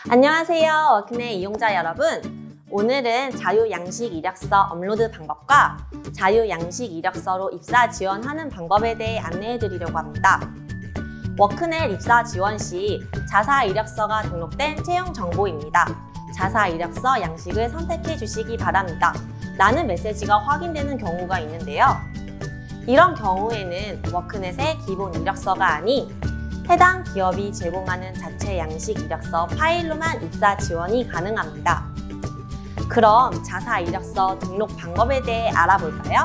안녕하세요, 워크넷 이용자 여러분. 오늘은 자유양식 이력서 업로드 방법과 자유양식 이력서로 입사 지원하는 방법에 대해 안내해 드리려고 합니다. 워크넷 입사 지원 시 자사 이력서가 등록된 채용 정보입니다. 자사 이력서 양식을 선택해 주시기 바랍니다. 라는 메시지가 확인되는 경우가 있는데요. 이런 경우에는 워크넷의 기본 이력서가 아닌 해당 기업이 제공하는 자체 양식 이력서 파일로만 입사 지원이 가능합니다. 그럼 자사 이력서 등록 방법에 대해 알아볼까요?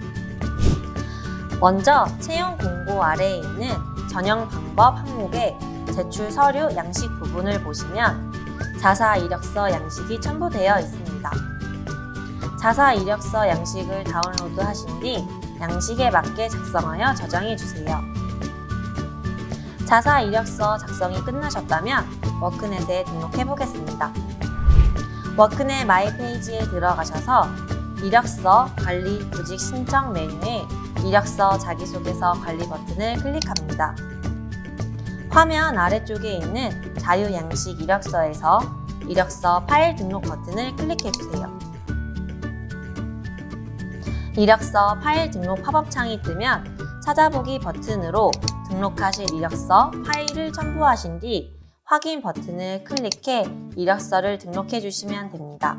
먼저 채용 공고 아래에 있는 전형 방법 항목에 제출 서류 양식 부분을 보시면 자사 이력서 양식이 첨부되어 있습니다. 자사 이력서 양식을 다운로드 하신 뒤 양식에 맞게 작성하여 저장해 주세요. 자사 이력서 작성이 끝나셨다면 워크넷에 등록해 보겠습니다. 워크넷 마이 페이지에 들어가셔서 이력서 관리 구직 신청 메뉴에 이력서 자기소개서 관리 버튼을 클릭합니다. 화면 아래쪽에 있는 자유 양식 이력서에서 이력서 파일 등록 버튼을 클릭해 주세요. 이력서 파일 등록 팝업 창이 뜨면 찾아보기 버튼으로 등록하실 이력서 파일을 첨부하신 뒤 확인 버튼을 클릭해 이력서를 등록해 주시면 됩니다.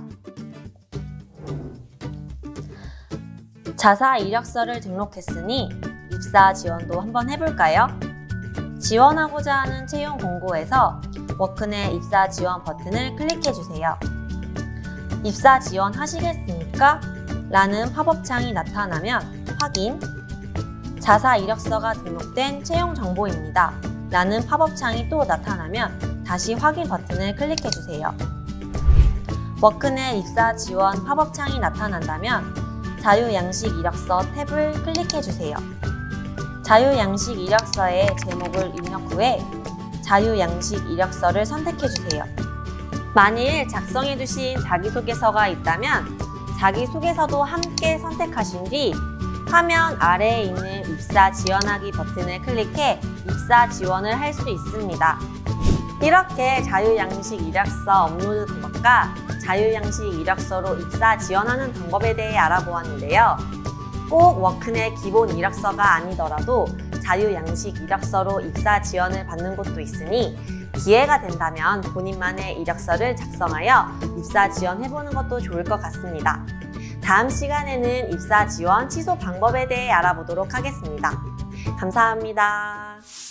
자사 이력서를 등록했으니 입사 지원도 한번 해볼까요? 지원하고자 하는 채용 공고에서 워크넷 입사 지원 버튼을 클릭해 주세요. 입사 지원하시겠습니까? 라는 팝업 창이 나타나면 확인, 자사 이력서가 등록된 채용 정보입니다. 라는 팝업 창이 또 나타나면 다시 확인 버튼을 클릭해 주세요. 워크넷 입사 지원 팝업 창이 나타난다면 자유 양식 이력서 탭을 클릭해 주세요. 자유 양식 이력서의 제목을 입력 후에 자유 양식 이력서를 선택해 주세요. 만일 작성해 주신 자기소개서가 있다면 자기소개서도 함께 선택하신 뒤 화면 아래에 있는 입사 지원하기 버튼을 클릭해 입사 지원을 할 수 있습니다. 이렇게 자유양식 이력서 업로드 방법과 자유양식 이력서로 입사 지원하는 방법에 대해 알아보았는데요. 꼭 워크넷 기본 이력서가 아니더라도 자유양식 이력서로 입사 지원을 받는 곳도 있으니 기회가 된다면 본인만의 이력서를 작성하여 입사 지원해보는 것도 좋을 것 같습니다. 다음 시간에는 입사 지원 취소 방법에 대해 알아보도록 하겠습니다. 감사합니다.